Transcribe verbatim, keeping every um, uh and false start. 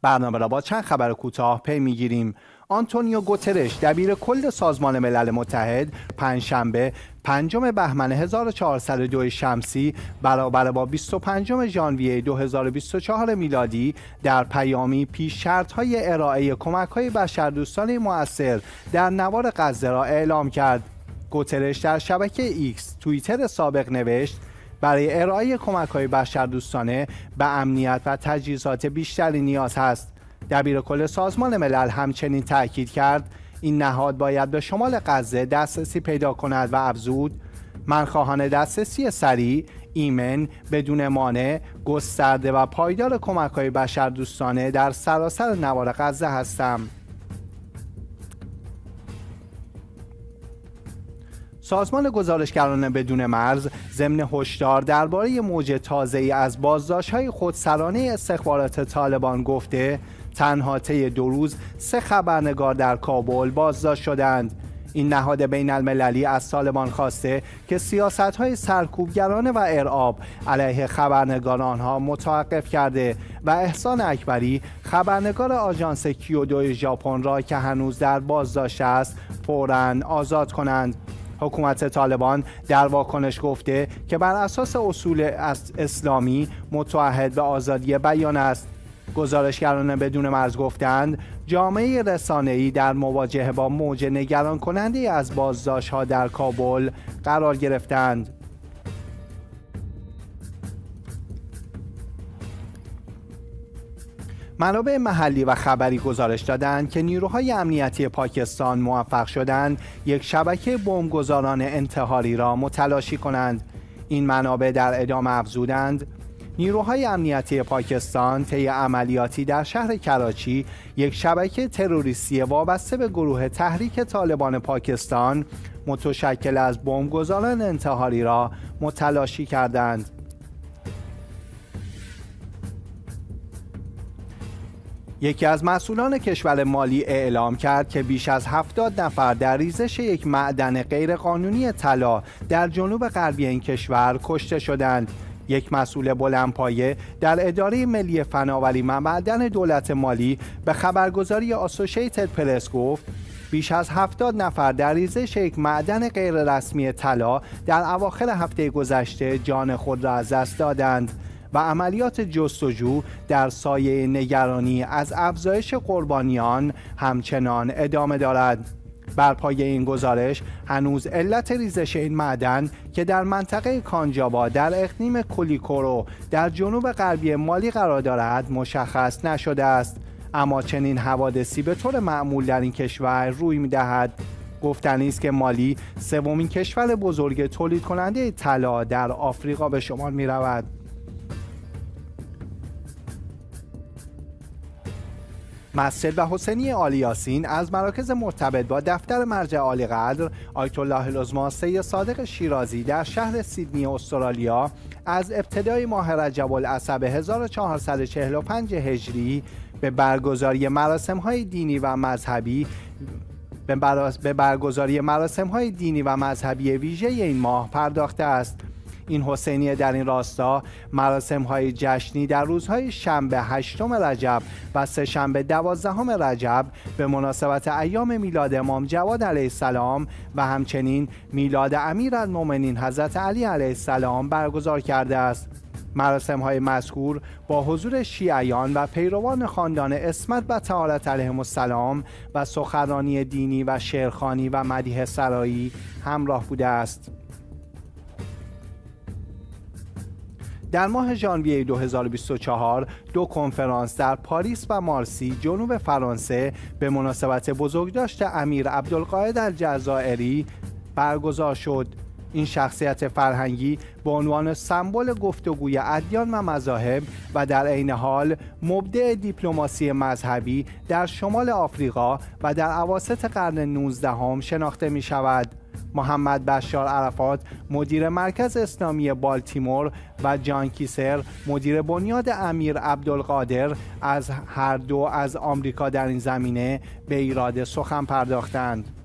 برنامه را با چند خبر کوتاه پی میگیریم. آنتونیو گوترش دبیر کل سازمان ملل متحد پنجشنبه پنجم بهمن هزار و چهارصد و دو شمسی برابر با بیست و پنجم ژانویه دو هزار و بیست و چهار میلادی در پیامی پیش شرط‌های ارائه کمک‌های بشردوستانه مؤثر در نوار غزه را اعلام کرد. گوترش در شبکه ایکس توییتر سابق نوشت: برای ارائه کمک‌های بشردوستانه به امنیت و تجهیزات بیشتری نیاز هست. دبیر کل سازمان ملل همچنین تأکید کرد این نهاد باید به شمال غزه دسترسی پیدا کند و افزود: من خواهان دسترسی سریع، ایمن، بدون مانع، گسترده و پایدار کمک‌های بشردوستانه در سراسر نوار غزه هستم. سازمان گزارشگران بدون مرز ضمن هشدار درباره موج تازه‌ای از بازداشت‌های خودسرانه استخبارات طالبان گفته تنها طی دو روز سه خبرنگار در کابل بازداشت شدند. این نهاد بین المللی از طالبان خواسته که سیاست‌های سرکوبگرانه و ارعاب علیه خبرنگاران ها متوقف کرده و احسان اکبری خبرنگار آژانس کیودو ژاپن را که هنوز در بازداشت است فوراً آزاد کنند. حکومت طالبان در واکنش گفته که بر اساس اصول اسلامی متعهد به آزادی بیان است. گزارشگران بدون مرز گفتند جامعه رسانه‌ای در مواجهه با موج نگران کننده از بازداشت‌ها در کابل قرار گرفتند. منابع محلی و خبری گزارش دادند که نیروهای امنیتی پاکستان موفق شدند یک شبکه بمبگذاران انتحاری را متلاشی کنند. این منابع در ادامه افزودند نیروهای امنیتی پاکستان طی عملیاتی در شهر کراچی یک شبکه تروریستی وابسته به گروه تحریک طالبان پاکستان متشکل از بمبگذاران انتحاری را متلاشی کردند. یکی از مسئولان کشور مالی اعلام کرد که بیش از هفتاد نفر در ریزش یک معدن غیرقانونی طلا در جنوب غربی این کشور کشته شدند. یک مسئول بلندپایه در اداره ملی فناوری و معدن دولت مالی به خبرگزاری آسوشیتد پرس گفت بیش از هفتاد نفر در ریزش یک معدن غیررسمی طلا در اواخر هفته گذشته جان خود را از دست دادند و عملیات جستجو در سایه نگرانی از افزایش قربانیان همچنان ادامه دارد. بر پایه این گزارش هنوز علت ریزش این معدن که در منطقه کانجابا در اقلیم کولیکورو در جنوب غربی مالی قرار دارد مشخص نشده است، اما چنین حوادثی به طور معمول در این کشور روی می‌دهد. گفتنی است که مالی سومین کشور بزرگ تولید کننده طلا در آفریقا به شمار می‌رود. مسجد و حسینی عالی یاسین از مراکز مرتبط با دفتر مرجع عالی قدر آیت الله العظمی سید صادق شیرازی در شهر سیدنی استرالیا از ابتدای ماه رجب الاسب هزار و چهارصد و چهل و پنج هجری به برگزاری مراسم‌های دینی و مذهبی به برگزاری مراسم‌های دینی و مذهبی ویژه این ماه پرداخته است. این حسینیه در این راستا مراسم‌های جشنی در روزهای شنبه هشتم رجب و سه شنبه دوازدهم رجب به مناسبت ایام میلاد امام جواد علیه السلام و همچنین میلاد امیرالمؤمنین حضرت علی علیه السلام برگزار کرده است. مراسم‌های مذکور با حضور شیعیان و پیروان خاندان عصمت و طهارت علیهم السلام و سخنرانی دینی و شعرخوانی و مدیح سرایی همراه بوده است. در ماه ژانویه دو هزار و بیست و چهار دو کنفرانس در پاریس و مارسی جنوب فرانسه به مناسبت بزرگداشت امیر عبدالقاهر الجزائری برگزار شد. این شخصیت فرهنگی به عنوان سمبل گفتگوی ادیان و مذاهب و در عین حال مبدع دیپلماسی مذهبی در شمال آفریقا و در اواسط قرن نوزدهم شناخته می شود. محمد بشار عرفات مدیر مرکز اسلامی بالتیمور و جان کیسر مدیر بنیاد امیر عبدالقادر از هر دو از آمریکا در این زمینه به ایراد سخن پرداختند.